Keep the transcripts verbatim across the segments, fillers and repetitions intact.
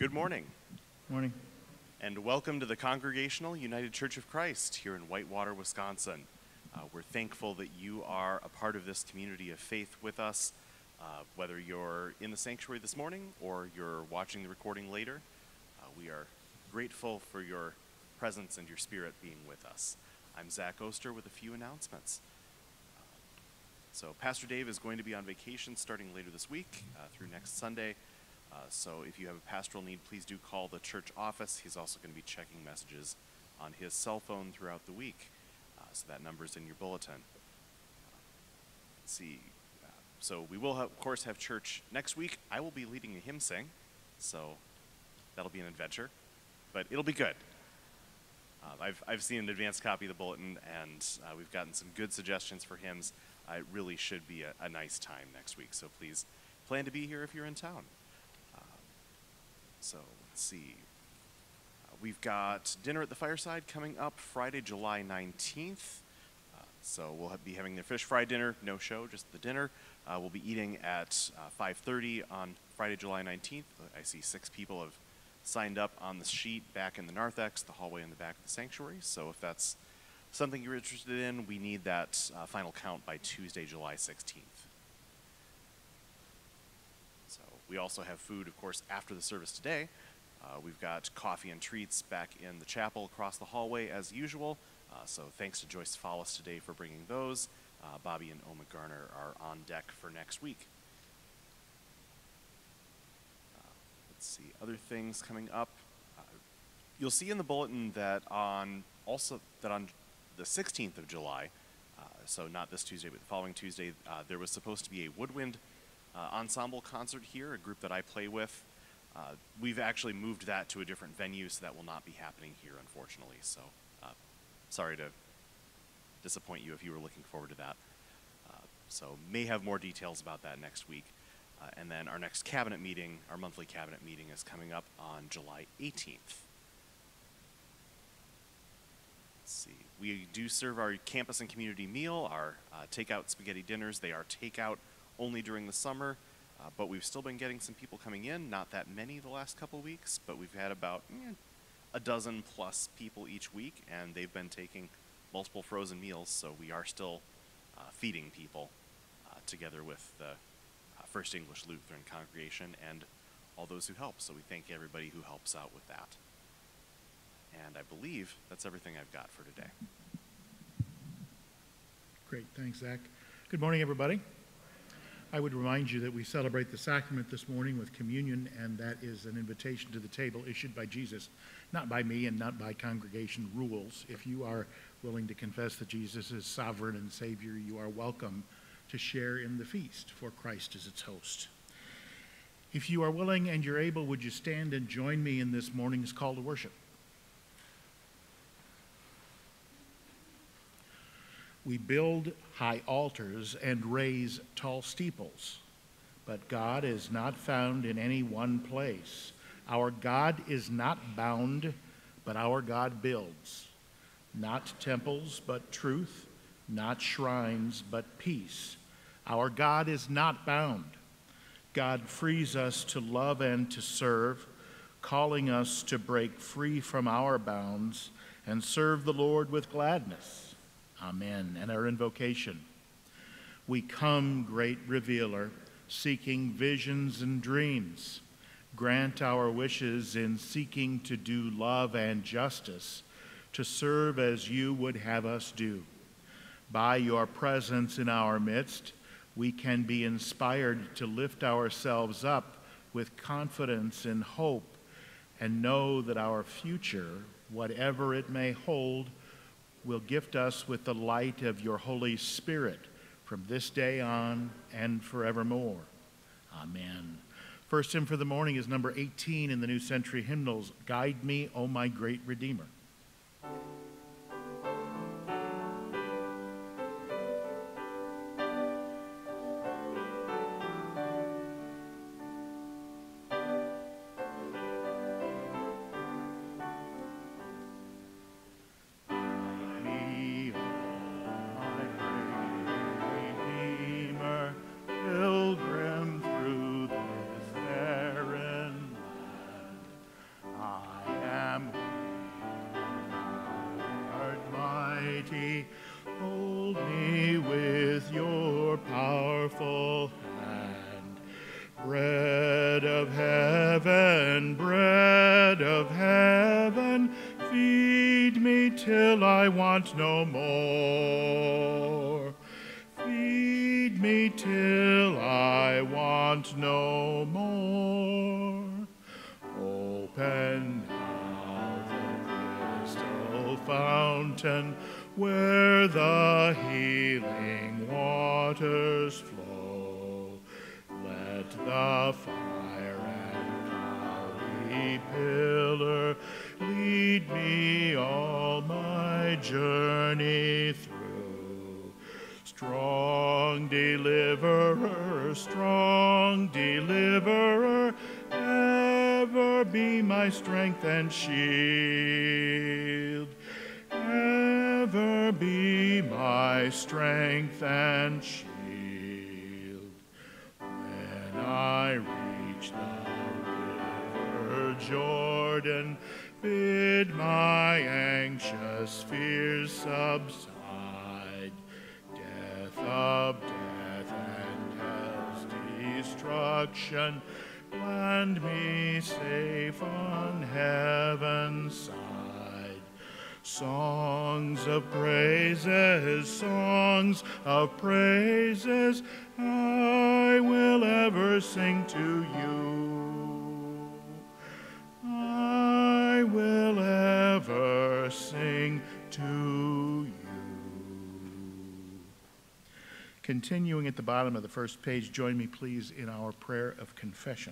Good morning. Morning. And welcome to the Congregational United Church of Christ here in Whitewater, Wisconsin. Uh, we're thankful that you are a part of this community of faith with us, uh, whether you're in the sanctuary this morning or you're watching the recording later. Uh, we are grateful for your presence and your spirit being with us. I'm Zach Oster with a few announcements. Uh, so Pastor Dave is going to be on vacation starting later this week uh, through next Sunday. Uh, so if you have a pastoral need, please do call the church office. He's also going to be checking messages on his cell phone throughout the week. Uh, so that number's in your bulletin. Uh, let's see. Uh, so we will, have, of course, have church next week. I will be leading a hymn sing, so that'll be an adventure, but it'll be good. Uh, I've, I've seen an advanced copy of the bulletin, and uh, we've gotten some good suggestions for hymns. Uh, it really should be a, a nice time next week, so please plan to be here if you're in town. So let's see, uh, we've got dinner at the fireside coming up Friday, July nineteenth. Uh, so we'll have, be having the fish fry dinner, no show, just the dinner. Uh, we'll be eating at uh, five thirty on Friday, July nineteenth. I see six people have signed up on the sheet back in the narthex, the hallway in the back of the sanctuary. So if that's something you're interested in, we need that uh, final count by Tuesday, July sixteenth. We also have food, of course, after the service today. Uh, we've got coffee and treats back in the chapel across the hallway as usual. Uh, so thanks to Joyce Follis today for bringing those. Uh, Bobby and Oma Garner are on deck for next week. Uh, let's see, other things coming up. Uh, you'll see in the bulletin that on also that on the sixteenth of July, uh, so not this Tuesday, but the following Tuesday, uh, there was supposed to be a woodwind Uh, ensemble concert here, a group that I play with. Uh, we've actually moved that to a different venue, so that will not be happening here, unfortunately. So, uh, sorry to disappoint you if you were looking forward to that. Uh, so, may have more details about that next week. Uh, and then our next cabinet meeting, our monthly cabinet meeting, is coming up on July eighteenth. Let's see. We do serve our campus and community meal, our uh, takeout spaghetti dinners. They are takeout only during the summer, uh, but we've still been getting some people coming in, not that many the last couple of weeks, but we've had about eh, a dozen plus people each week, and they've been taking multiple frozen meals, so we are still uh, feeding people uh, together with the uh, First English Lutheran congregation and all those who help, so we thank everybody who helps out with that. And I believe that's everything I've got for today. Great, thanks, Zach. Good morning, everybody. I would remind you that we celebrate the sacrament this morning with communion, and that is an invitation to the table issued by Jesus, not by me and not by congregation rules. If you are willing to confess that Jesus is sovereign and Savior, you are welcome to share in the feast, for Christ is its host. If you are willing and you're able, would you stand and join me in this morning's call to worship? We build high altars and raise tall steeples, but God is not found in any one place. Our God is not bound, but our God builds. Not temples, but truth, not shrines, but peace. Our God is not bound. God frees us to love and to serve, calling us to break free from our bounds and serve the Lord with gladness. Amen. And our invocation. We come, great revealer, seeking visions and dreams. Grant our wishes in seeking to do love and justice, to serve as you would have us do. By your presence in our midst, we can be inspired to lift ourselves up with confidence and hope, and know that our future, whatever it may hold, will gift us with the light of your Holy Spirit from this day on and forevermore. Amen. First hymn for the morning is number eighteen in the New Century Hymnals, Guide Me, O My Great Redeemer. Hold me with your powerful hand. Bread of heaven, bread of heaven, feed me till I want no more. Feed me till I want no more. Open now the crystal fountain where the healing waters flow. Let the fire and cloudy pillar lead me all my journey through. Strong deliverer, strong deliverer, ever be my strength and shield. Ever be my strength and shield. When I reach the river Jordan, bid my anxious fears subside. Death of death and hell's destruction, land me safe on heaven's side. Songs of praises, songs of praises, I will ever sing to you. I will ever sing to you. Continuing at the bottom of the first page, join me please in our prayer of confession.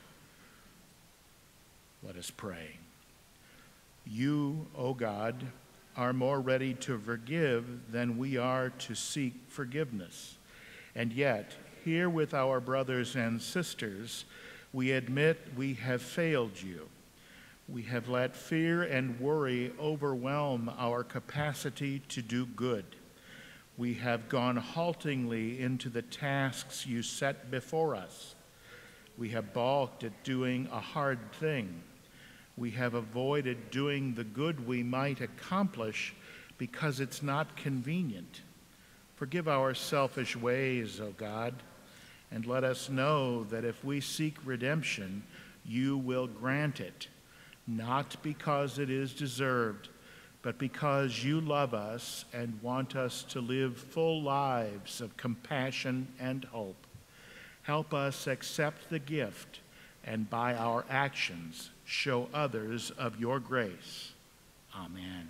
Let us pray. You, O God, are more ready to forgive than we are to seek forgiveness. And yet, here with our brothers and sisters, we admit we have failed you. We have let fear and worry overwhelm our capacity to do good. We have gone haltingly into the tasks you set before us. We have balked at doing a hard thing. We have avoided doing the good we might accomplish because it's not convenient. Forgive our selfish ways, O God, and let us know that if we seek redemption, you will grant it, not because it is deserved, but because you love us and want us to live full lives of compassion and hope. Help us accept the gift and by our actions show others of your grace. Amen.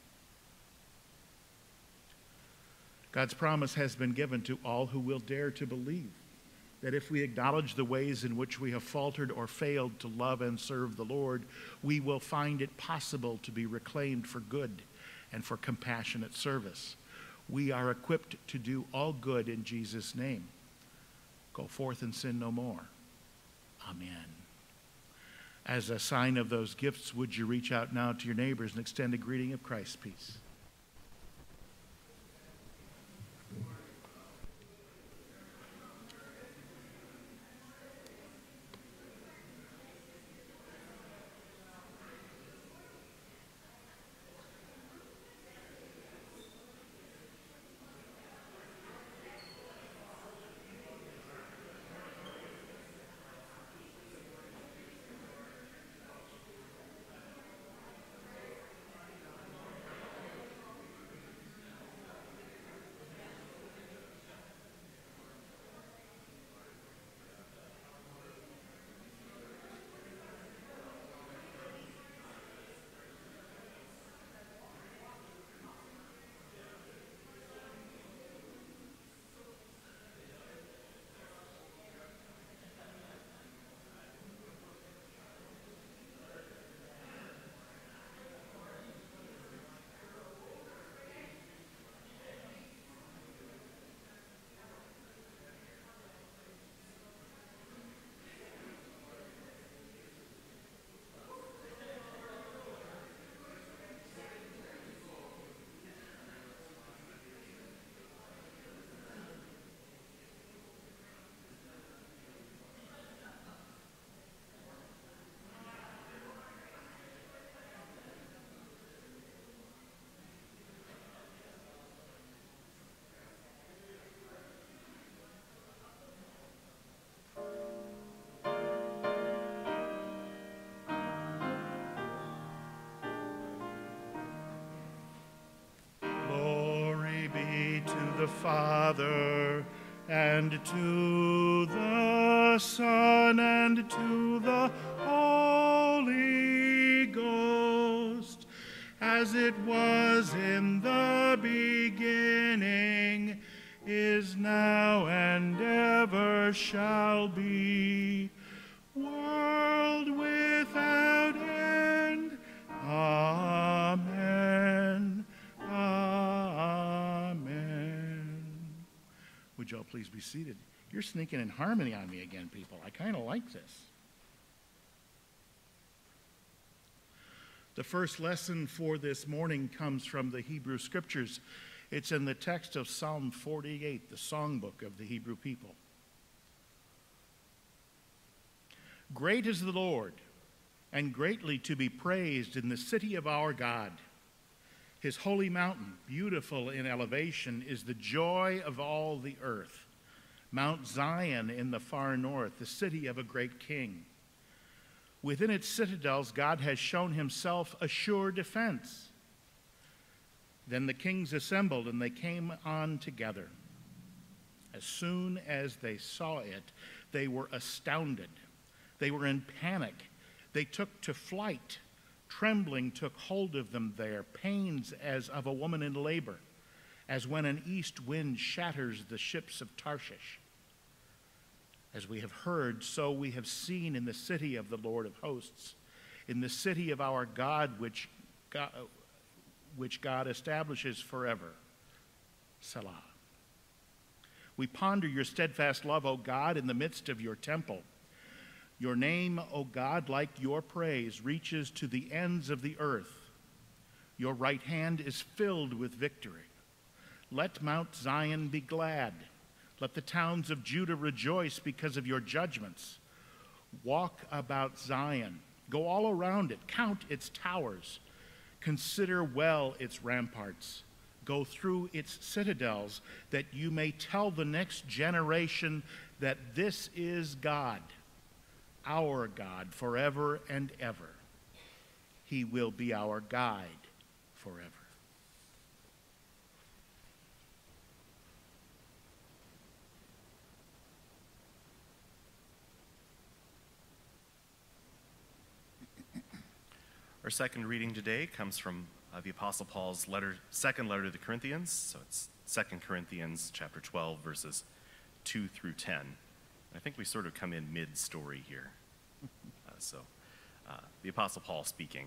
God's promise has been given to all who will dare to believe that if we acknowledge the ways in which we have faltered or failed to love and serve the Lord, we will find it possible to be reclaimed for good and for compassionate service. We are equipped to do all good in Jesus' name. Go forth and sin no more. Amen. As a sign of those gifts, would you reach out now to your neighbors and extend a greeting of Christ's peace? to the Father, and to the Son, and to the Holy Ghost, as it was in the beginning, is now, and ever shall be, world without end. Amen. Amen. Would y'all please be seated? You're sneaking in harmony on me again, people. I kind of like this. The first lesson for this morning comes from the Hebrew Scriptures. It's in the text of Psalm forty-eight, the songbook of the Hebrew people. Great is the Lord, and greatly to be praised in the city of our God. His holy mountain, beautiful in elevation, is the joy of all the earth. Mount Zion in the far north, the city of a great king. Within its citadels, God has shown himself a sure defense. Then the kings assembled, and they came on together. As soon as they saw it, they were astounded. They were in panic. They took to flight. Trembling took hold of them there, pains as of a woman in labor, as when an east wind shatters the ships of Tarshish. As we have heard, so we have seen in the city of the Lord of hosts, in the city of our God, which God, which God establishes forever. Selah. We ponder your steadfast love, O God, in the midst of your temple. Your name, O God, like your praise, reaches to the ends of the earth. Your right hand is filled with victory. Let Mount Zion be glad. Let the towns of Judah rejoice because of your judgments. Walk about Zion. Go all around it. Count its towers. Consider well its ramparts. Go through its citadels, that you may tell the next generation that this is God, our God, forever and ever. He will be our guide forever. Our second reading today comes from uh, the Apostle Paul's letter, second letter to the Corinthians. So it's Second Corinthians chapter twelve, verses two through ten. I think we sort of come in mid-story here. Uh, so uh, the Apostle Paul speaking.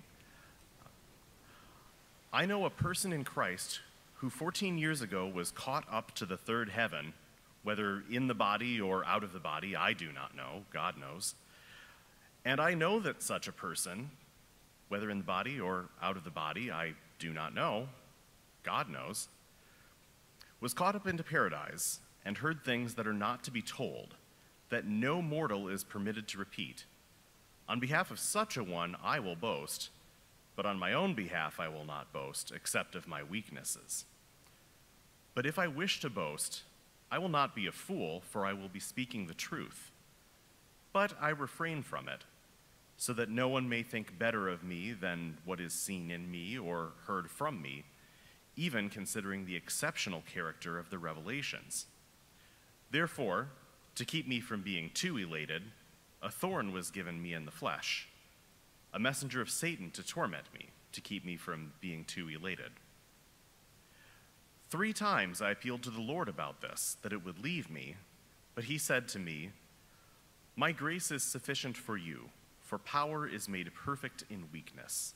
I know a person in Christ who fourteen years ago was caught up to the third heaven, whether in the body or out of the body, I do not know, God knows. And I know that such a person, whether in the body or out of the body, I do not know, God knows, was caught up into paradise and heard things that are not to be told, that no mortal is permitted to repeat. On behalf of such a one I will boast, but on my own behalf I will not boast, except of my weaknesses. But if I wish to boast, I will not be a fool, for I will be speaking the truth. But I refrain from it, so that no one may think better of me than what is seen in me or heard from me, even considering the exceptional character of the revelations. Therefore, to keep me from being too elated, a thorn was given me in the flesh, a messenger of Satan to torment me, to keep me from being too elated. Three times I appealed to the Lord about this, that it would leave me, but he said to me, "My grace is sufficient for you, for power is made perfect in weakness.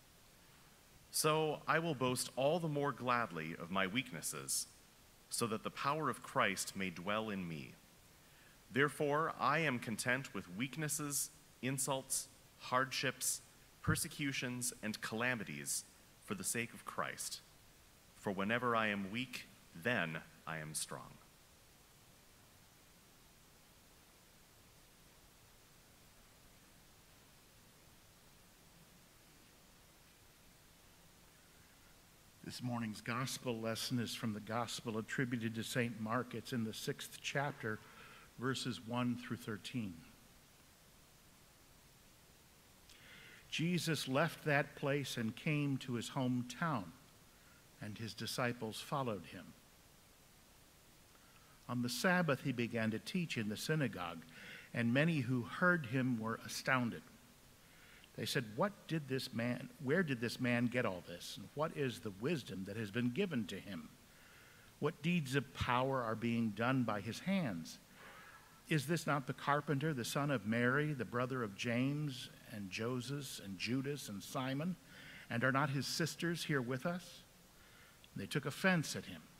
So I will boast all the more gladly of my weaknesses, so that the power of Christ may dwell in me. Therefore I am content with weaknesses, insults, hardships, persecutions, and calamities for the sake of Christ. For whenever I am weak, then I am strong." This morning's gospel lesson is from the gospel attributed to Saint Mark. It's in the sixth chapter, verses one through thirteen. Jesus left that place and came to his hometown, and his disciples followed him. On the Sabbath he began to teach in the synagogue, and many who heard him were astounded. They said, "What did this man, where did this man get all this? And what is the wisdom that has been given to him? What deeds of power are being done by his hands? Is this not the carpenter, the son of Mary, the brother of James and Joseph and Judas and Simon? And are not his sisters here with us?" And they took offense at him.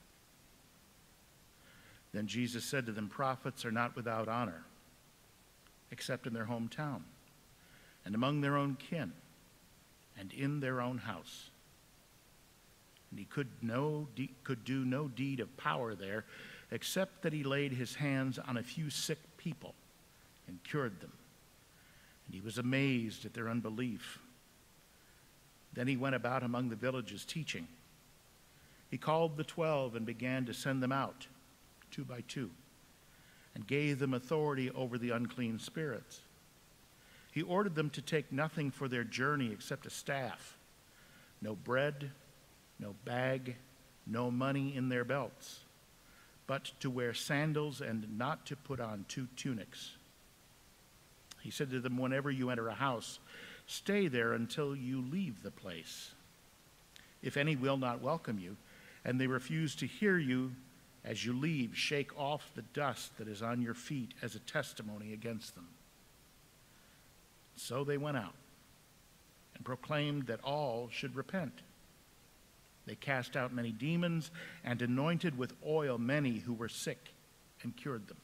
Then Jesus said to them, "Prophets are not without honor, except in their hometown, and among their own kin, and in their own house." And he could, no, could do no deed of power there, except that he laid his hands on a few sick people and cured them. And he was amazed at their unbelief. Then he went about among the villages teaching. He called the twelve and began to send them out, two by two, and gave them authority over the unclean spirits. He ordered them to take nothing for their journey except a staff, no bread, no bag, no money in their belts, but to wear sandals and not to put on two tunics. He said to them, "Whenever you enter a house, stay there until you leave the place. If any will not welcome you, and they refuse to hear you as you leave, shake off the dust that is on your feet as a testimony against them." So they went out and proclaimed that all should repent. They cast out many demons and anointed with oil many who were sick and cured them.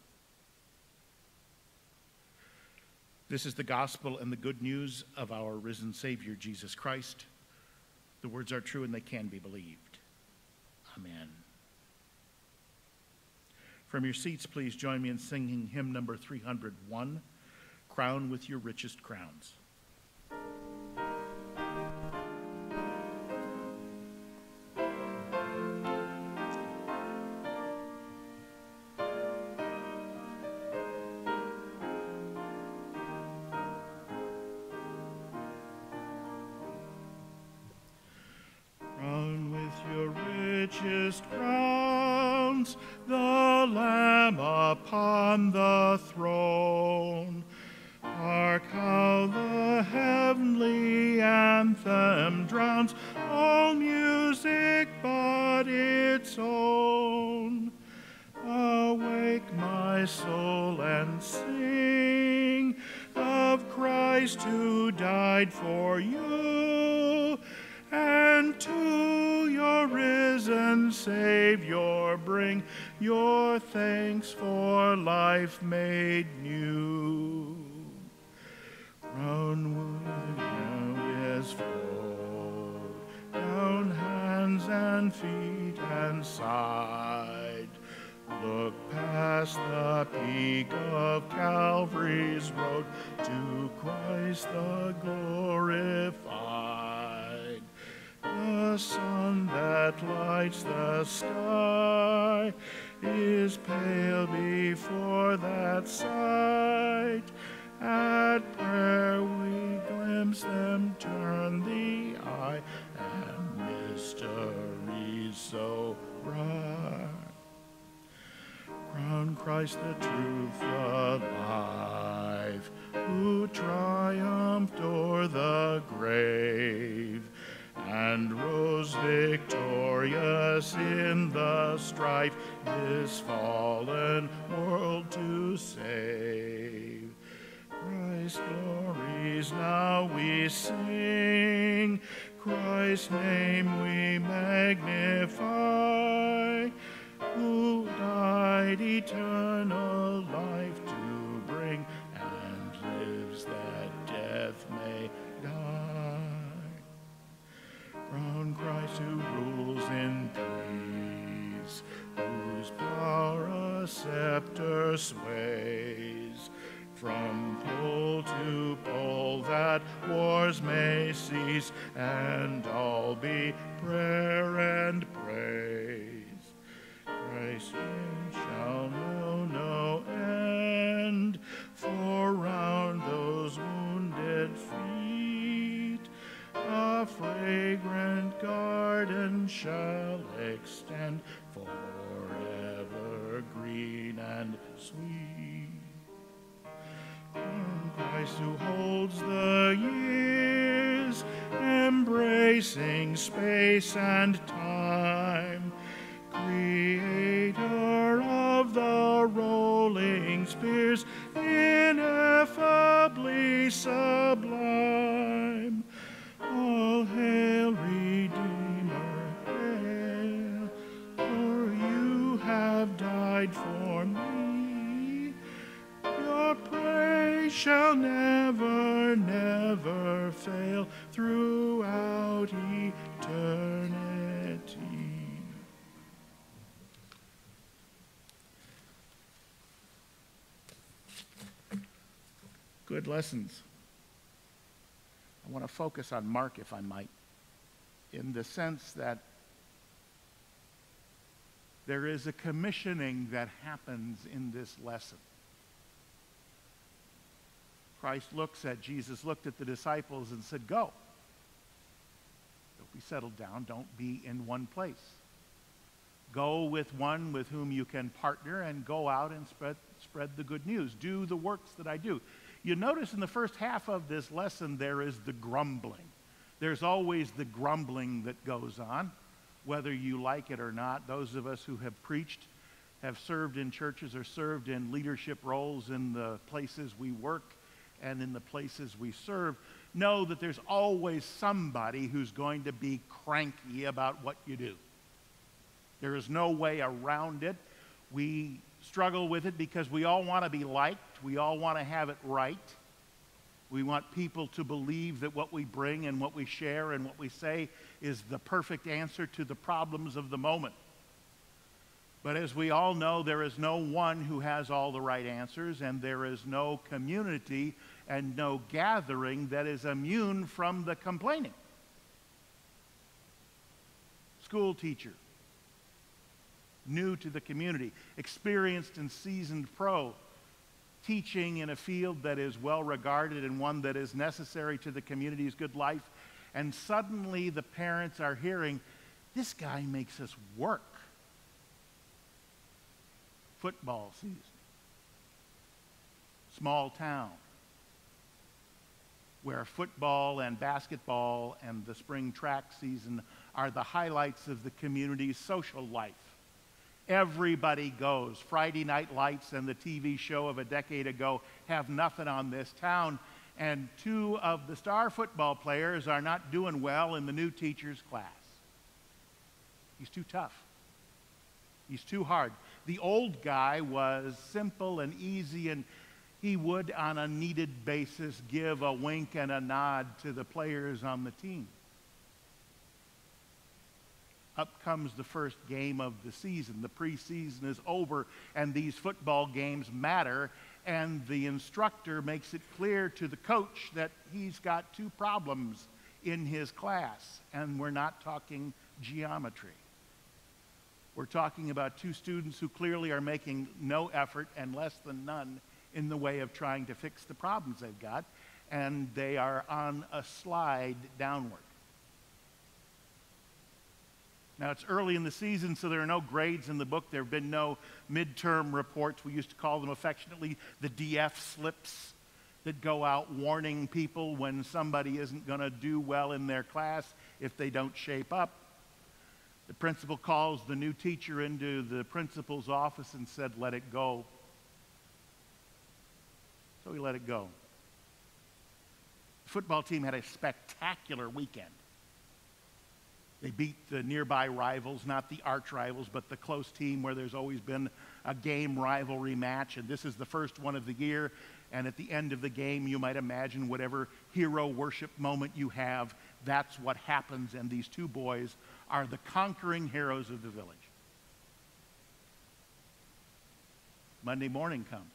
This is the gospel and the good news of our risen Savior, Jesus Christ. The words are true and they can be believed. Amen. From your seats, please join me in singing hymn number three hundred one, "Crown with Your Richest Crowns." Crown with your richest crowns the Lamb upon the throne. Hark how the heavenly anthem drowns all music but its own. Awake, my soul, and sing of Christ who died for you, and to your risen Savior bring your thanks for life made new. Crown with now is flowed down hands and feet and side. Look past the peak of Calvary's road to Christ the glorified. The sun that lights the sky is pale before that sight. At prayer we glimpse them turn the eye, and mysteries so bright. Crown Christ the truth, the life, who triumphed o'er the grave, and rose victorious in the strife this fallen world to save. Christ's glories now we sing, Christ's name we magnify, who died eternal life to bring, and lives that death may die. Crown Christ who rules in peace, whose power a scepter sways, from pole to pole that wars may cease, and all be prayer and praise. Christ's reign shall know no end, for round those wounded feet a fragrant garden shall extend, forever green. and sweet. Christ who holds the years, embracing space and time, creator of the rolling spheres, ineffably sublime. All hail, Redeemer, hail, for you have died for me. Your praise shall never, never fail throughout eternity. Good lessons. I want to focus on Mark, if I might, in the sense that there is a commissioning that happens in this lesson. Christ looks at, Jesus looked at the disciples and said, go. Don't be settled down. Don't be in one place. Go with one with whom you can partner and go out and spread, spread the good news. Do the works that I do. You notice in the first half of this lesson there is the grumbling. There's always the grumbling that goes on, whether you like it or not. Those of us who have preached, have served in churches or served in leadership roles in the places we work and in the places we serve, know that there's always somebody who's going to be cranky about what you do. There is no way around it. We struggle with it because we all want to be liked. We all want to have it right. We want people to believe that what we bring and what we share and what we say is the perfect answer to the problems of the moment. But as we all know, there is no one who has all the right answers, and there is no community and no gathering that is immune from the complaining. School teacher, new to the community, experienced and seasoned pro, teaching in a field that is well regarded and one that is necessary to the community's good life, and suddenly the parents are hearing, this guy makes us work. Football season, small town, where football and basketball and the spring track season are the highlights of the community's social life. Everybody goes. Friday Night Lights and the T V show of a decade ago have nothing on this town, and two of the star football players are not doing well in the new teacher's class. He's too tough. He's too hard. The old guy was simple and easy, and he would, on a needed basis, give a wink and a nod to the players on the team. Up comes the first game of the season. The preseason is over, and these football games matter, and the instructor makes it clear to the coach that he's got two problems in his class, and we're not talking geometry. We're talking about two students who clearly are making no effort and less than none in the way of trying to fix the problems they've got, and they are on a slide downward. Now, it's early in the season, so there are no grades in the book. There have been no midterm reports. We used to call them affectionately the D F slips that go out warning people when somebody isn't going to do well in their class if they don't shape up. The principal calls the new teacher into the principal's office and said, let it go. So he let it go. The football team had a spectacular weekend. They beat the nearby rivals, not the arch rivals, but the close team where there's always been a game rivalry match, and this is the first one of the year. And at the end of the game, you might imagine whatever hero worship moment you have, that's what happens, and these two boys are the conquering heroes of the village. Monday morning comes.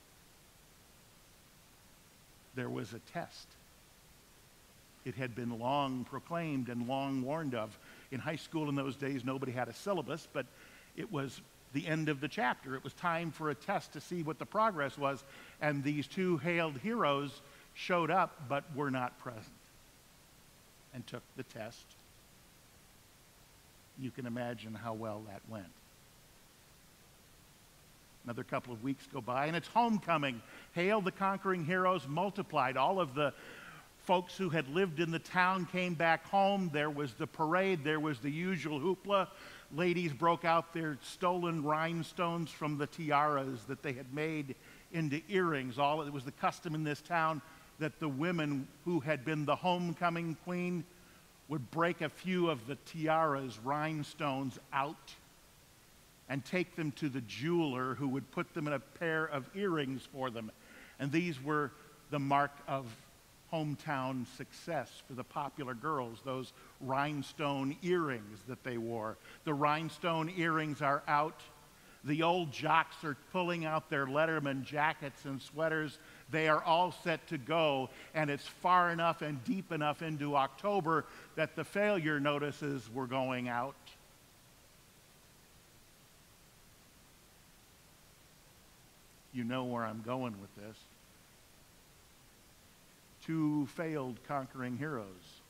There was a test. It had been long proclaimed and long warned of. In high school in those days, nobody had a syllabus, but it was the end of the chapter. It was time for a test to see what the progress was, and these two hailed heroes showed up but were not present and took the test. You can imagine how well that went. Another couple of weeks go by, and it's homecoming. Hail the conquering heroes multiplied. All of the folks who had lived in the town came back home. There was the parade. There was the usual hoopla. Ladies broke out their stolen rhinestones from the tiaras that they had made into earrings. All it was the custom in this town that the women who had been the homecoming queen would break a few of the tiaras, rhinestones, out and take them to the jeweler, who would put them in a pair of earrings for them. And these were the mark of hometown success for the popular girls, those rhinestone earrings that they wore. The rhinestone earrings are out. The old jocks are pulling out their Letterman jackets and sweaters. They are all set to go, and it's far enough and deep enough into October that the failure notices were going out. You know where I'm going with this. Two failed conquering heroes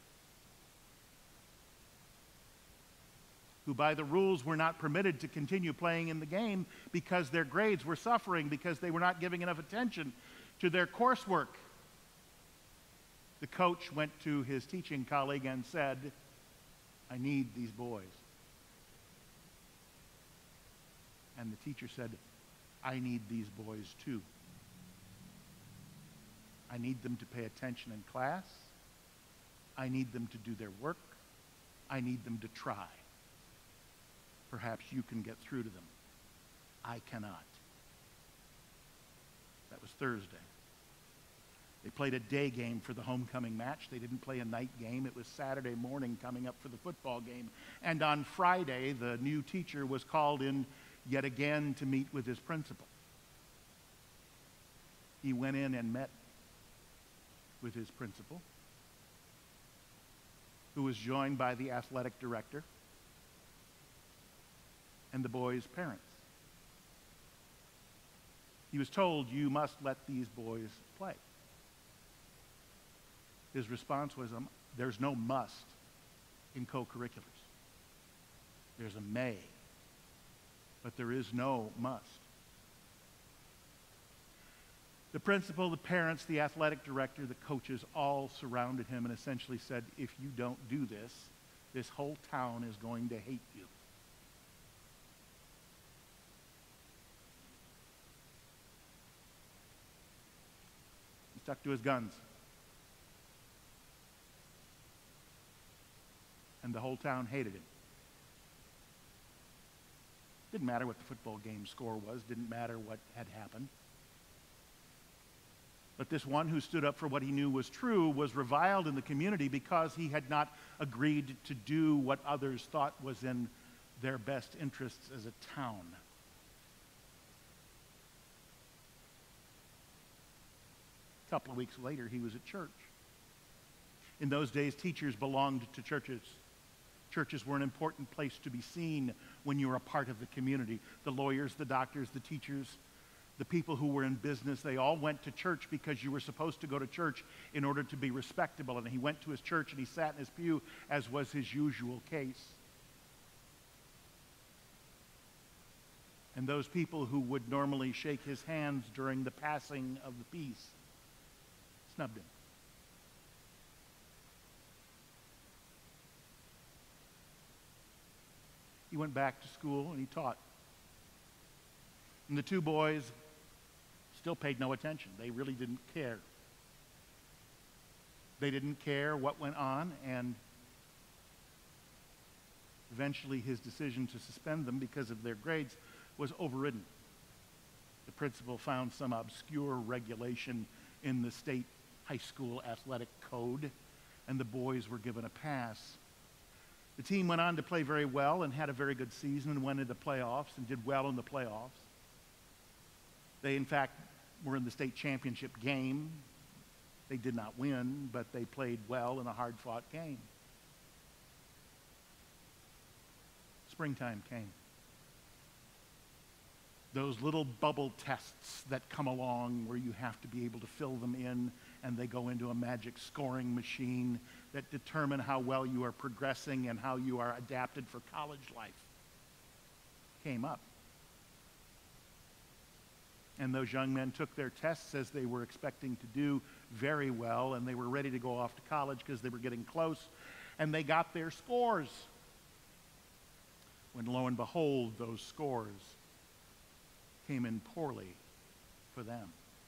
who by the rules were not permitted to continue playing in the game because their grades were suffering, because they were not giving enough attention to their coursework. The coach went to his teaching colleague and said, "I need these boys." And the teacher said, "I need these boys too. I need them to pay attention in class. I need them to do their work. I need them to try. Perhaps you can get through to them. I cannot." That was Thursday. They played a day game for the homecoming match. They didn't play a night game. It was Saturday morning coming up for the football game. And on Friday, the new teacher was called in yet again to meet with his principal. He went in and met with his principal, who was joined by the athletic director and the boys' parents. He was told, "You must let these boys play." His response was, um, "There's no must in co-curriculars. There's a may, but there is no must." The principal, the parents, the athletic director, the coaches all surrounded him and essentially said, "If you don't do this, this whole town is going to hate you." He stuck to his guns. And the whole town hated him. Didn't matter what the football game score was, didn't matter what had happened. But this one who stood up for what he knew was true was reviled in the community because he had not agreed to do what others thought was in their best interests as a town. A couple of weeks later, he was at church. In those days, teachers belonged to churches. Churches were an important place to be seen when you were a part of the community. The lawyers, the doctors, the teachers, the people who were in business, they all went to church because you were supposed to go to church in order to be respectable. And he went to his church and he sat in his pew, as was his usual case. And those people who would normally shake his hands during the passing of the peace snubbed him. He went back to school and he taught. And the two boys still paid no attention. They really didn't care. They didn't care what went on, and eventually his decision to suspend them because of their grades was overridden. The principal found some obscure regulation in the state high school athletic code, and the boys were given a pass. The team went on to play very well and had a very good season and went into playoffs and did well in the playoffs. They, in fact, were in the state championship game. They did not win, but they played well in a hard-fought game. Springtime came. Those little bubble tests that come along where you have to be able to fill them in, and they go into a magic scoring machine that determine how well you are progressing and how you are adapted for college life, came up. And those young men took their tests as they were expecting to do very well, and they were ready to go off to college because they were getting close, and they got their scores. When lo and behold, those scores came in poorly for them.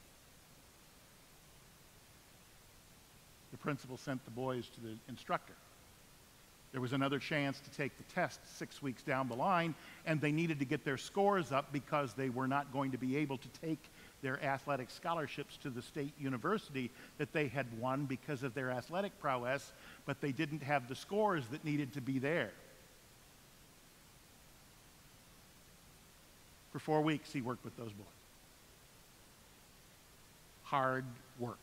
The principal sent the boys to the instructor. There was another chance to take the test six weeks down the line, and they needed to get their scores up because they were not going to be able to take their athletic scholarships to the state university that they had won because of their athletic prowess, but they didn't have the scores that needed to be there. For four weeks, he worked with those boys. Hard work.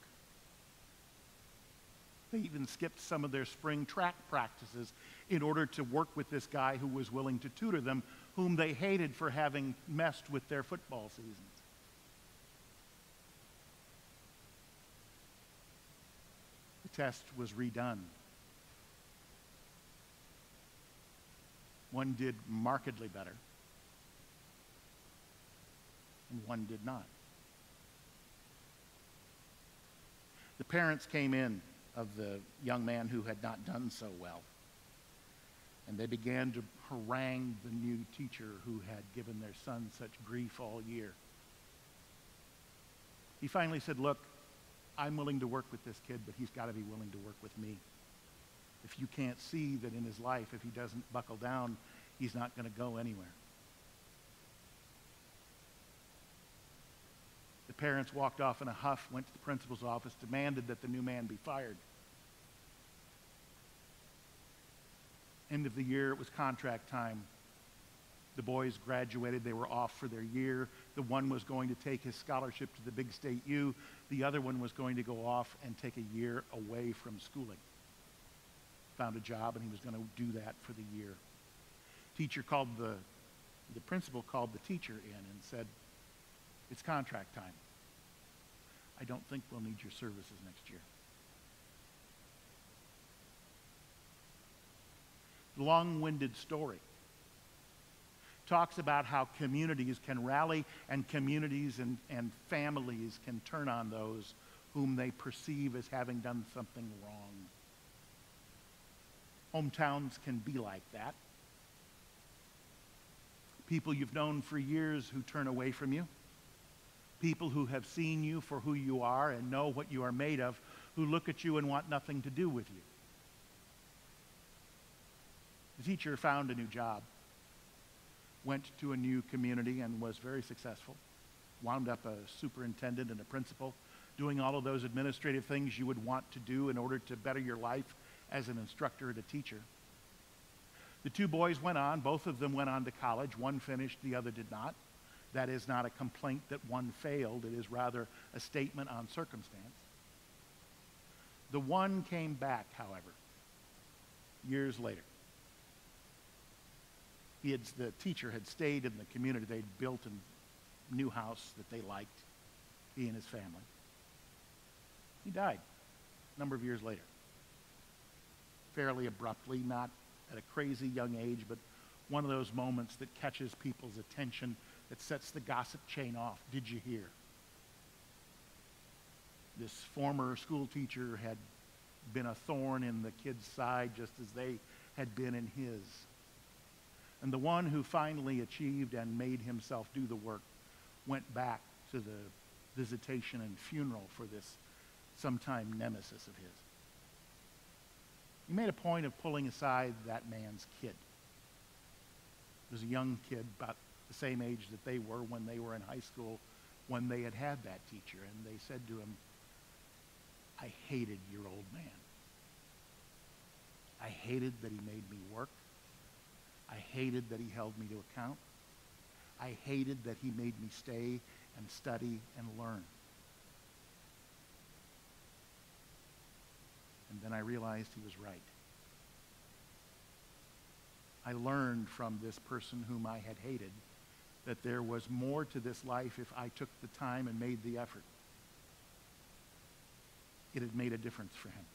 They even skipped some of their spring track practices in order to work with this guy who was willing to tutor them, whom they hated for having messed with their football seasons. The test was redone. One did markedly better, and one did not. The parents came in of the young man who had not done so well, and they began to harangue the new teacher who had given their son such grief all year. He finally said, "Look, I'm willing to work with this kid, but he's got to be willing to work with me. If you can't see that in his life, if he doesn't buckle down, he's not going to go anywhere." The parents walked off in a huff, went to the principal's office, demanded that the new man be fired. End of the year, it was contract time. The boys graduated. They were off for their year. The one was going to take his scholarship to the big state U. The other one was going to go off and take a year away from schooling. Found a job, and he was going to do that for the year. Teacher called the, the principal called the teacher in and said, "It's contract time. I don't think we'll need your services next year." The long-winded story talks about how communities can rally and communities and, and families can turn on those whom they perceive as having done something wrong. Hometowns can be like that. People you've known for years who turn away from you. People who have seen you for who you are and know what you are made of, who look at you and want nothing to do with you. The teacher found a new job, went to a new community and was very successful, wound up a superintendent and a principal, doing all of those administrative things you would want to do in order to better your life as an instructor and a teacher. The two boys went on. Both of them went on to college. One finished, the other did not. That is not a complaint that one failed. It is rather a statement on circumstance. The one came back, however, years later. He had, the teacher had stayed in the community. They'd built a new house that they liked, he and his family. He died a number of years later. Fairly abruptly, not at a crazy young age, but one of those moments that catches people's attention, that sets the gossip chain off. Did you hear? This former school teacher had been a thorn in the kid's side just as they had been in his. And the one who finally achieved and made himself do the work went back to the visitation and funeral for this sometime nemesis of his. He made a point of pulling aside that man's kid. It was a young kid, about the same age that they were when they were in high school, when they had had that teacher. And they said to him, "I hated your old man. I hated that he made me work. I hated that he held me to account. I hated that he made me stay and study and learn." And then I realized he was right. I learned from this person whom I had hated that there was more to this life if I took the time and made the effort. It had made a difference for him.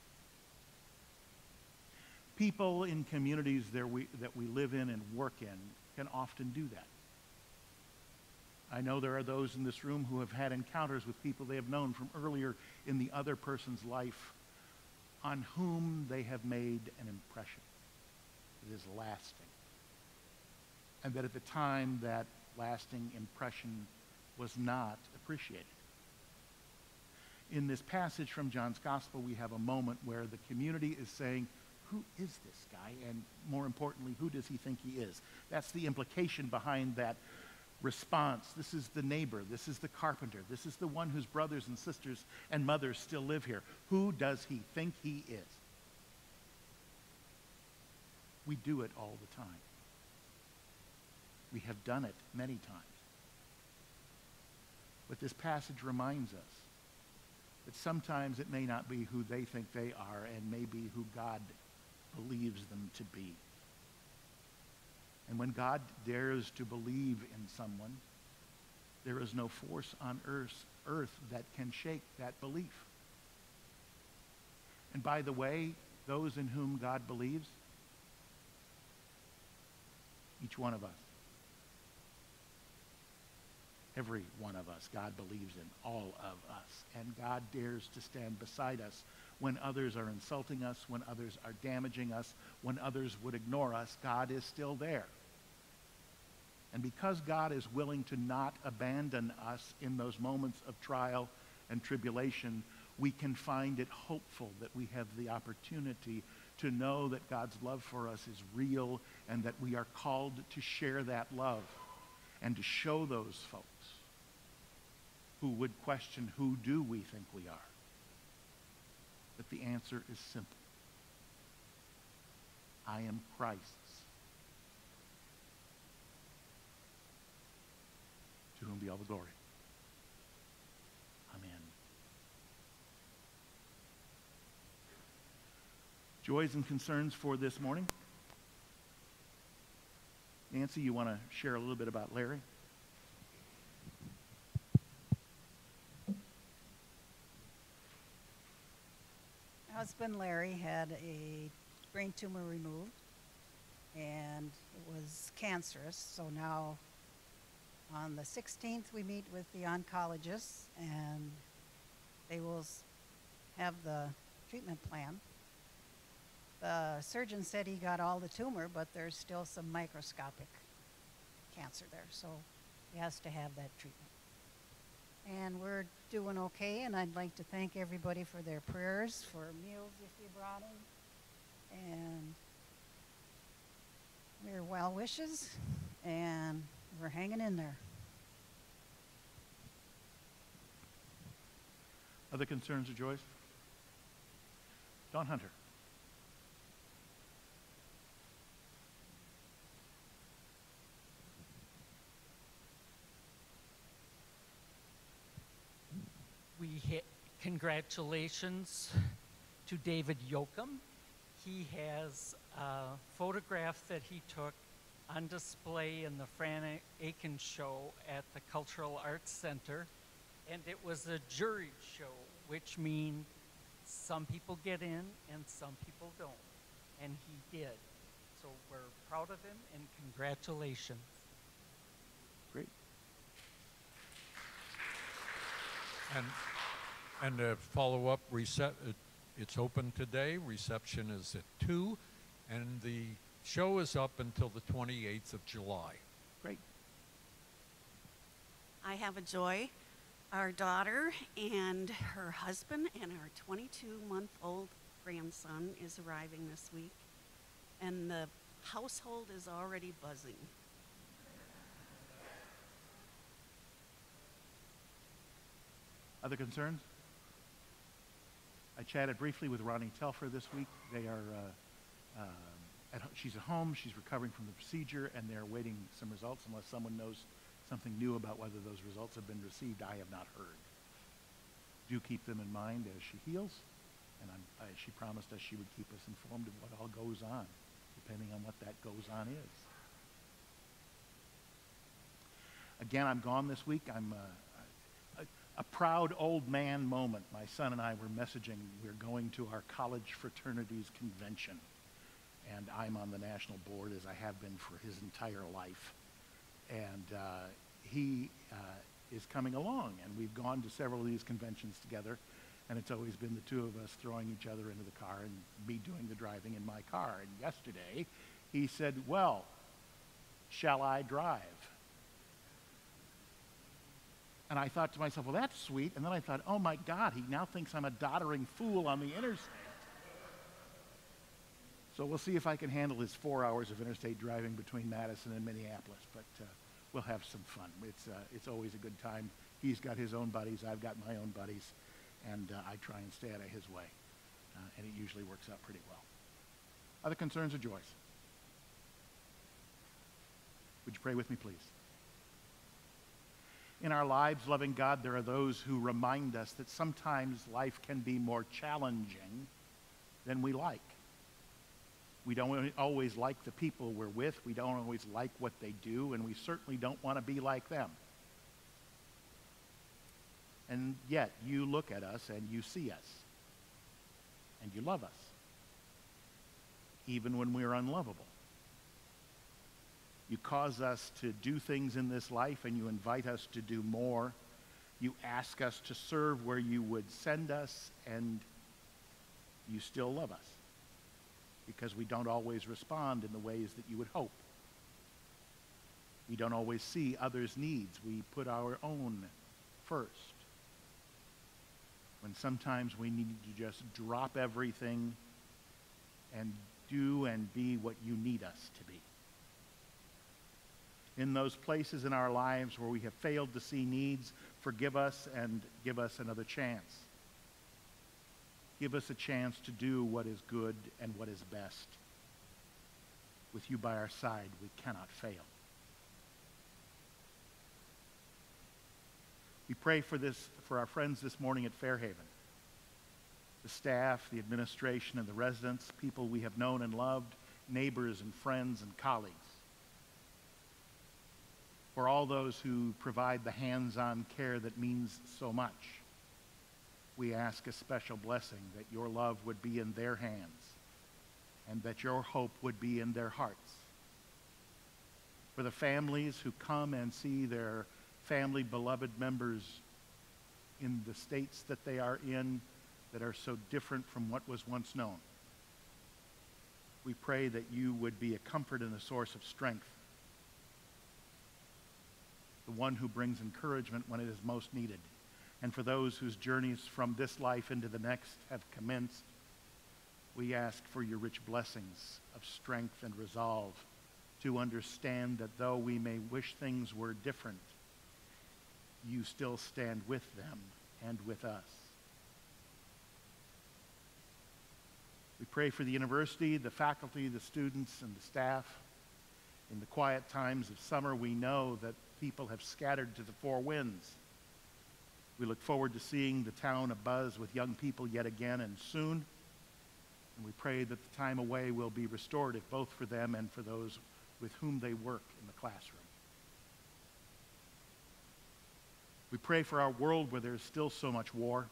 People in communities that we, that we live in and work in can often do that. I know there are those in this room who have had encounters with people they have known from earlier in the other person's life on whom they have made an impression that is lasting. And that at the time, that lasting impression was not appreciated. In this passage from John's Gospel, we have a moment where the community is saying, who is this guy? And more importantly, who does he think he is? That's the implication behind that response. This is the neighbor. This is the carpenter. This is the one whose brothers and sisters and mothers still live here. Who does he think he is? We do it all the time. We have done it many times. But this passage reminds us that sometimes it may not be who they think they are and may be who God believes them to be. And when God dares to believe in someone, there is no force on earth, earth that can shake that belief. And by the way, those in whom God believes, each one of us, every one of us, God believes in all of us. And God dares to stand beside us when others are insulting us, when others are damaging us, when others would ignore us. God is still there. And because God is willing to not abandon us in those moments of trial and tribulation, we can find it hopeful that we have the opportunity to know that God's love for us is real and that we are called to share that love and to show those folks who would question, who do we think we are? That the answer is simple. I am Christ's. To whom be all the glory. Amen. Joys and concerns for this morning. Nancy, you want to share a little bit about Larry? My husband Larry had a brain tumor removed, and it was cancerous. So now on the sixteenth, we meet with the oncologists, and they will s- have the treatment plan. The surgeon said he got all the tumor, but there's still some microscopic cancer there, so he has to have that treatment. And we're doing okay, and I'd like to thank everybody for their prayers, for meals if you brought them, and your well wishes, and we're hanging in there. Other concerns or joys? Dawn Hunter. We hit congratulations to David Yoakum. He has a photograph that he took on display in the Fran Aiken show at the Cultural Arts Center, and it was a juried show, which means some people get in and some people don't, and he did. So we're proud of him, and congratulations. Great. And and a follow-up, recep- it, it's open today. Reception is at two, and the show is up until the twenty-eighth of July. Great. I have a joy. Our daughter and her husband and our twenty-two-month-old grandson is arriving this week, and the household is already buzzing. Other concerns? I chatted briefly with Ronnie Telfer this week. They are, uh, uh, at, ho- she's at home, she's recovering from the procedure, and they're awaiting some results. Unless someone knows something new about whether those results have been received, I have not heard. Do keep them in mind as she heals, and I'm, I, she promised us she would keep us informed of what all goes on, depending on what that goes on is. Again, I'm gone this week. I'm uh, a, a proud old man moment. My son and I were messaging. We're going to our college fraternities convention, and I'm on the national board, as I have been for his entire life. And uh, he uh, is coming along, and we've gone to several of these conventions together, and it's always been the two of us throwing each other into the car and me doing the driving in my car. And yesterday, he said, well, shall I drive? And I thought to myself, well, that's sweet. And then I thought, oh my God, he now thinks I'm a doddering fool on the interstate. So we'll see if I can handle his four hours of interstate driving between Madison and Minneapolis. But uh, we'll have some fun. It's, uh, it's always a good time. He's got his own buddies. I've got my own buddies. And uh, I try and stay out of his way. Uh, and it usually works out pretty well. Other concerns or joys? Would you pray with me, please? In our lives, loving God, there are those who remind us that sometimes life can be more challenging than we like. We don't always like the people we're with. We don't always like what they do, and we certainly don't want to be like them. And yet, you look at us and you see us, and you love us, even when we are unlovable. You cause us to do things in this life, and you invite us to do more. You ask us to serve where you would send us, and you still love us, because we don't always respond in the ways that you would hope. We don't always see others' needs. We put our own first. When sometimes we need to just drop everything and do and be what you need us to be. In those places in our lives where we have failed to see needs, forgive us and give us another chance. Give us a chance to do what is good and what is best. With you by our side, we cannot fail. We pray for this, for our friends this morning at Fairhaven. The staff, the administration, and the residents, people we have known and loved, neighbors and friends and colleagues. For all those who provide the hands-on care that means so much, we ask a special blessing that your love would be in their hands and that your hope would be in their hearts. For the families who come and see their family beloved members in the states that they are in that are so different from what was once known, we pray that you would be a comfort and a source of strength, the one who brings encouragement when it is most needed. And for those whose journeys from this life into the next have commenced, we ask for your rich blessings of strength and resolve to understand that though we may wish things were different, you still stand with them and with us. We pray for the university, the faculty, the students, and the staff. In the quiet times of summer, we know that people have scattered to the four winds. We look forward to seeing the town abuzz with young people yet again and soon. And we pray that the time away will be restorative both for them and for those with whom they work in the classroom. We pray for our world where there is still so much war.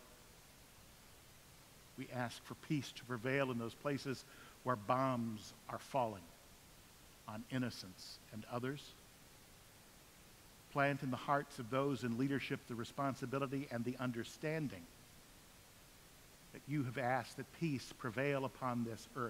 We ask for peace to prevail in those places where bombs are falling on innocents and others. Plant in the hearts of those in leadership the responsibility and the understanding that you have asked that peace prevail upon this earth.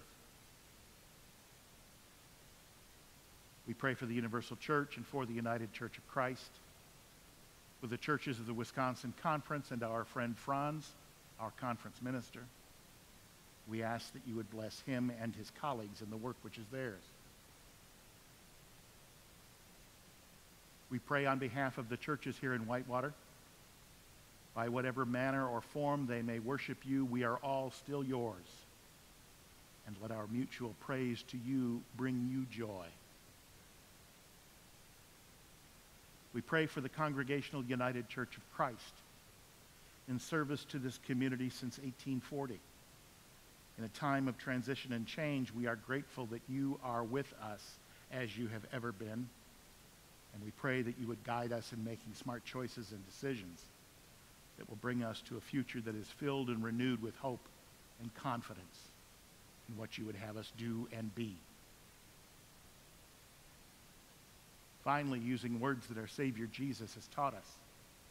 We pray for the Universal Church and for the United Church of Christ, for the churches of the Wisconsin Conference and our friend Franz, our conference minister. We ask that you would bless him and his colleagues in the work which is theirs. We pray on behalf of the churches here in Whitewater. By whatever manner or form they may worship you, we are all still yours. And let our mutual praise to you bring you joy. We pray for the Congregational United Church of Christ in service to this community since eighteen forty. In a time of transition and change, we are grateful that you are with us as you have ever been. And we pray that you would guide us in making smart choices and decisions that will bring us to a future that is filled and renewed with hope and confidence in what you would have us do and be. Finally, using words that our Savior Jesus has taught us,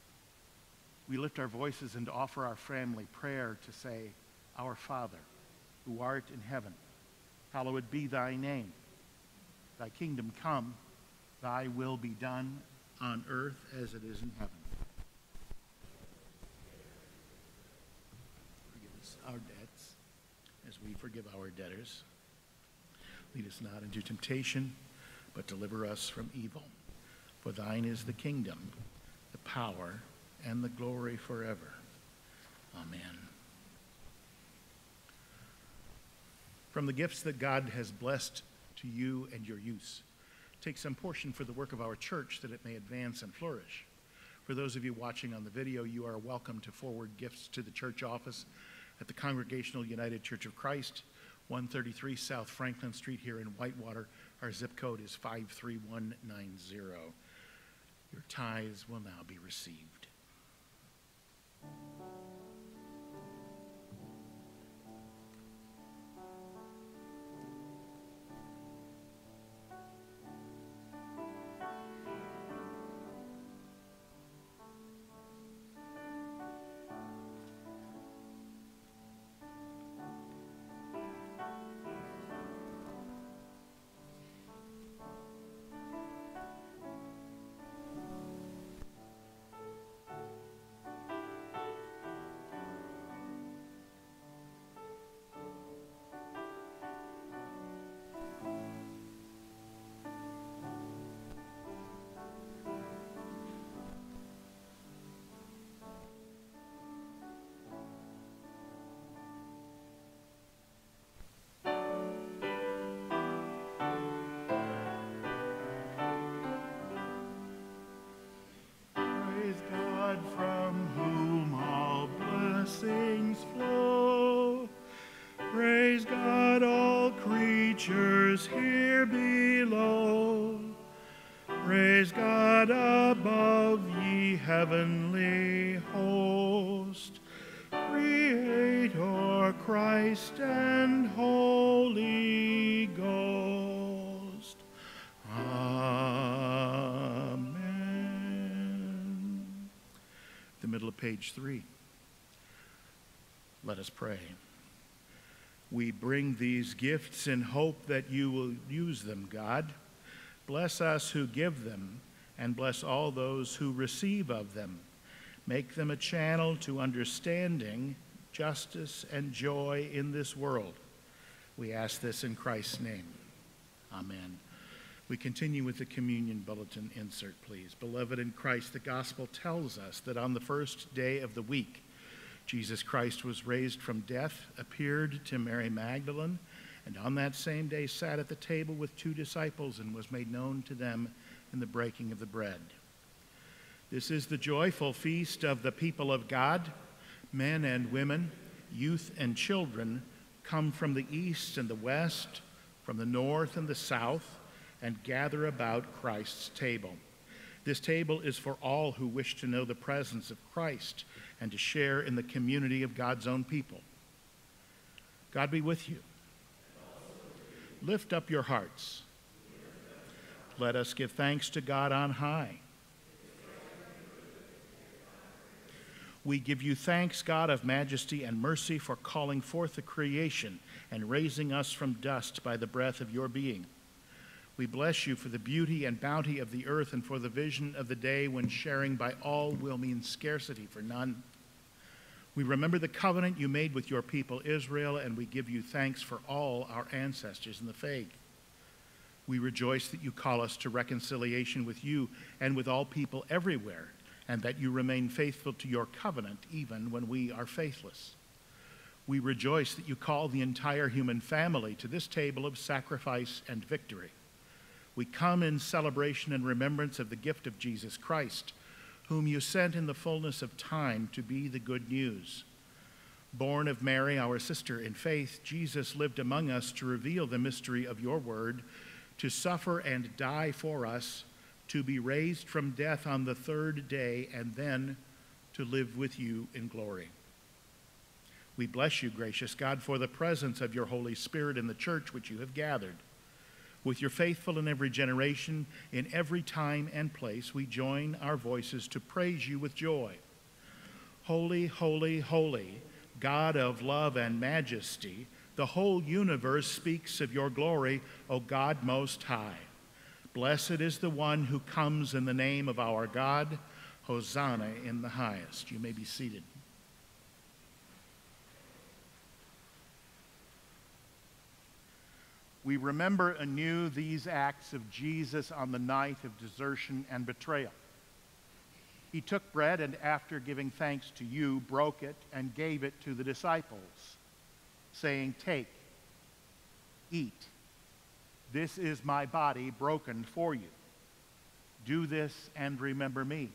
we lift our voices and offer our family prayer to say, Our Father, who art in heaven, hallowed be thy name. Thy kingdom come, thy will be done on earth as it is in heaven. Forgive us our debts as we forgive our debtors. Lead us not into temptation, but deliver us from evil. For thine is the kingdom, the power, and the glory forever. Amen. From the gifts that God has blessed to you and your use, take some portion for the work of our church that it may advance and flourish. For those of you watching on the video, you are welcome to forward gifts to the church office at the Congregational United Church of Christ, one thirty-three South Franklin Street here in Whitewater. Our zip code is five three one nine zero. Your tithes will now be received. From whom all blessings flow. Praise God, all creatures here below. Praise God above, ye heavenly host. Creator, Christ, and Holy Ghost. Amen. The middle of page three. Let us pray. We bring these gifts in hope that you will use them, God. Bless us who give them, and bless all those who receive of them. Make them a channel to understanding, justice, and joy in this world. We ask this in Christ's name. Amen. We continue with the communion bulletin insert, please. Beloved in Christ, the gospel tells us that on the first day of the week, Jesus Christ was raised from death, appeared to Mary Magdalene, and on that same day sat at the table with two disciples and was made known to them in the breaking of the bread. This is the joyful feast of the people of God. Men and women, youth and children come from the east and the west, from the north and the south, and gather about Christ's table. This table is for all who wish to know the presence of Christ and to share in the community of God's own people. God be with you. Lift up your hearts. Let us give thanks to God on high. We give you thanks, God of majesty and mercy, for calling forth the creation and raising us from dust by the breath of your being. We bless you for the beauty and bounty of the earth and for the vision of the day when sharing by all will mean scarcity for none. We remember the covenant you made with your people Israel, and we give you thanks for all our ancestors in the faith. We rejoice that you call us to reconciliation with you and with all people everywhere, and that you remain faithful to your covenant even when we are faithless. We rejoice that you call the entire human family to this table of sacrifice and victory. We come in celebration and remembrance of the gift of Jesus Christ, whom you sent in the fullness of time to be the good news. Born of Mary, our sister in faith, Jesus lived among us to reveal the mystery of your word, to suffer and die for us, to be raised from death on the third day, and then to live with you in glory. We bless you, gracious God, for the presence of your Holy Spirit in the church which you have gathered. With your faithful in every generation, in every time and place, we join our voices to praise you with joy. Holy, holy, holy, God of love and majesty, the whole universe speaks of your glory, O God Most High. Blessed is the one who comes in the name of our God. Hosanna in the highest. You may be seated. We remember anew these acts of Jesus on the night of desertion and betrayal. He took bread and, after giving thanks to you, broke it and gave it to the disciples, saying, "Take, eat. This is my body broken for you. Do this and remember me."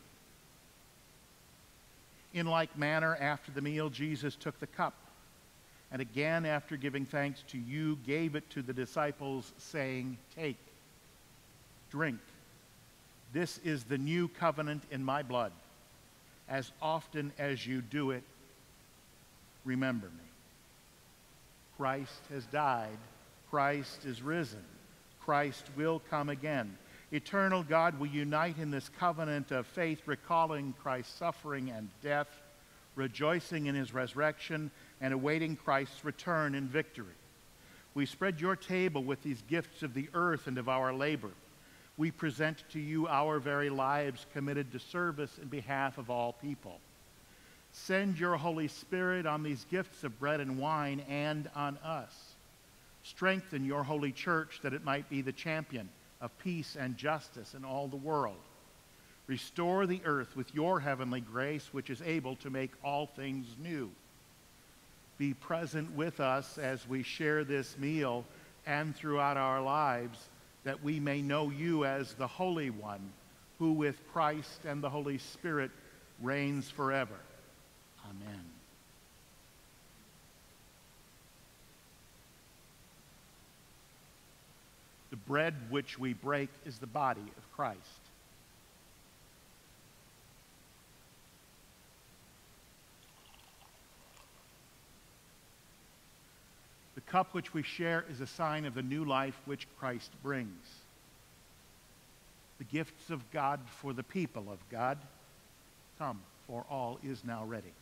In like manner, after the meal, Jesus took the cup, and again, after giving thanks to you, gave it to the disciples, saying, "Take, drink. This is the new covenant in my blood. As often as you do it, remember me." Christ has died. Christ is risen. Christ will come again. Eternal God, we unite in this covenant of faith, recalling Christ's suffering and death, rejoicing in his resurrection, and awaiting Christ's return in victory. We spread your table with these gifts of the earth and of our labor. We present to you our very lives committed to service in behalf of all people. Send your Holy Spirit on these gifts of bread and wine and on us. Strengthen your holy church that it might be the champion of peace and justice in all the world. Restore the earth with your heavenly grace, which is able to make all things new. Be present with us as we share this meal and throughout our lives, that we may know you as the Holy One, who with Christ and the Holy Spirit reigns forever. Amen. The bread which we break is the body of Christ. The cup which we share is a sign of the new life which Christ brings. The gifts of God for the people of God. Come, for all is now ready.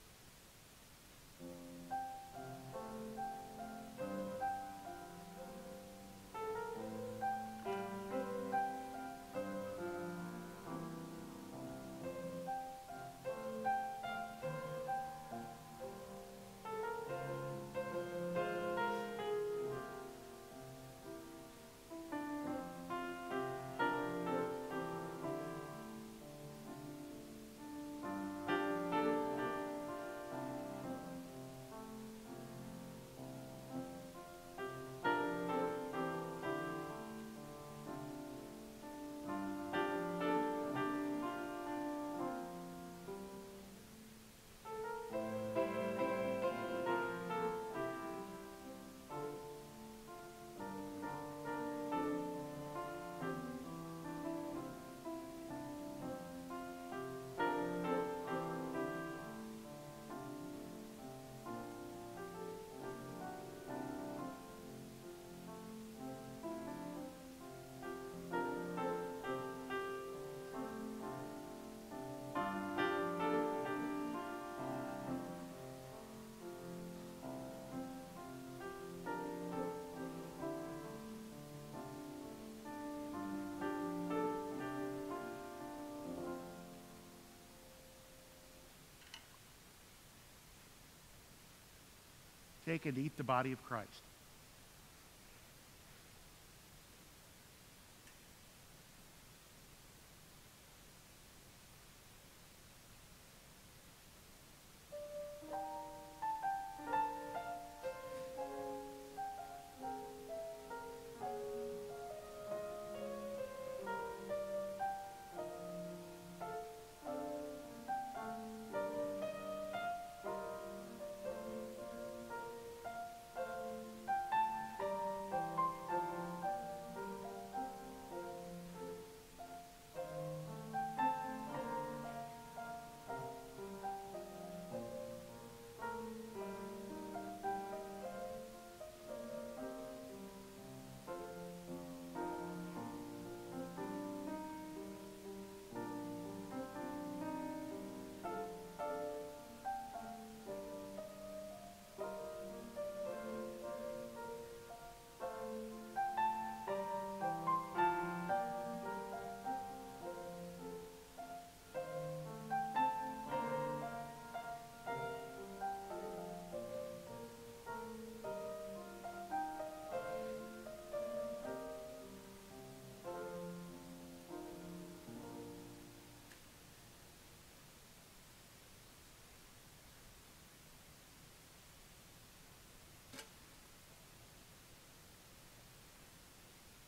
Take and eat the body of Christ.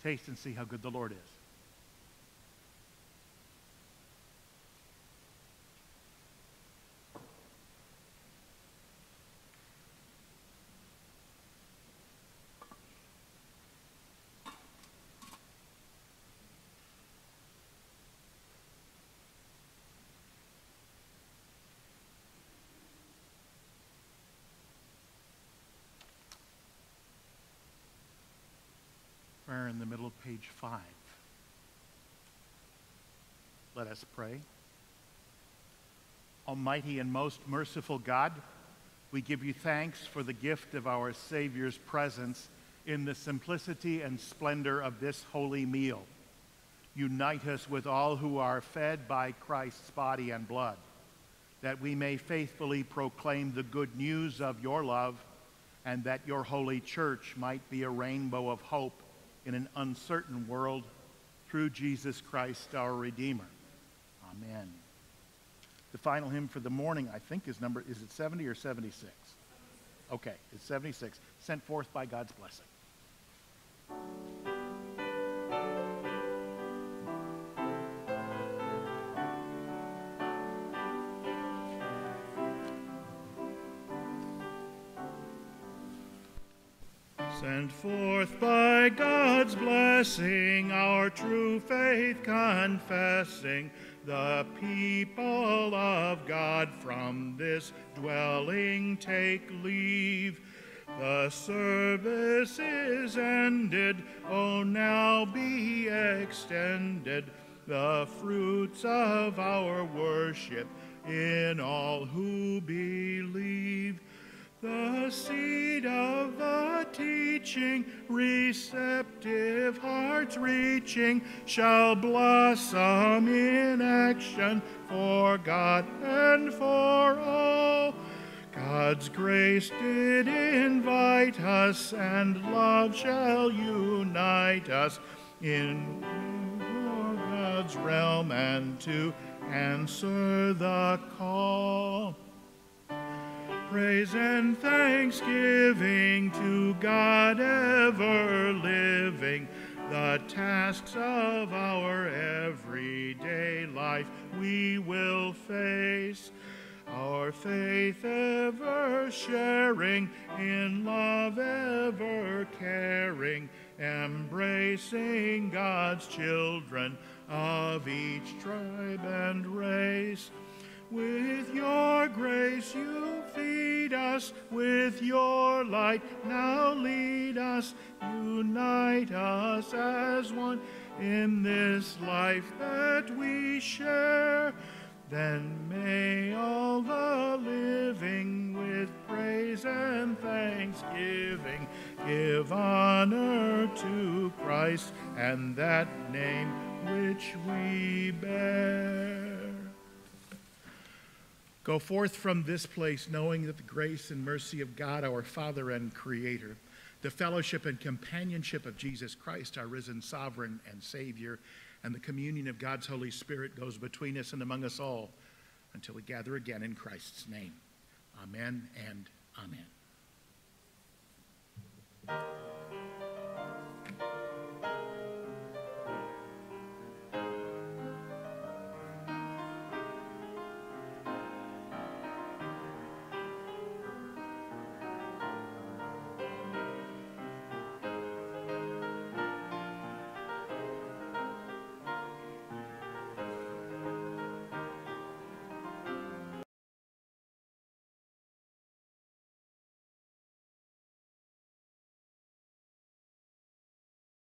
Taste and see how good the Lord is. Prayer in the middle of page five. Let us pray. Almighty and most merciful God, we give you thanks for the gift of our Savior's presence in the simplicity and splendor of this holy meal. Unite us with all who are fed by Christ's body and blood, that we may faithfully proclaim the good news of your love, and that your holy church might be a rainbow of hope in an uncertain world, through Jesus Christ our Redeemer. Amen. The final hymn for the morning, I think, is number, is it seventy or seventy-six? Okay, it's seventy-six. Sent forth by God's blessing. Sent forth by God's blessing, our true faith confessing, the people of God from this dwelling take leave. The service is ended, oh now be extended the fruits of our worship in all who believe. The seed of the teaching, receptive hearts reaching, shall blossom in action for God and for all. God's grace did invite us, and love shall unite us in God's realm and to answer the call. Praise and thanksgiving to God ever living, the tasks of our everyday life we will face, our faith ever sharing, in love ever caring, embracing God's children of each tribe and race. With your grace you feed us, with your light now lead us, unite us as one in this life that we share. Then may all the living with praise and thanksgiving give honor to Christ and that name which we bear. Go forth from this place knowing that the grace and mercy of God, our Father and Creator, the fellowship and companionship of Jesus Christ, our risen sovereign and Savior, and the communion of God's Holy Spirit goes between us and among us all until we gather again in Christ's name. Amen and amen.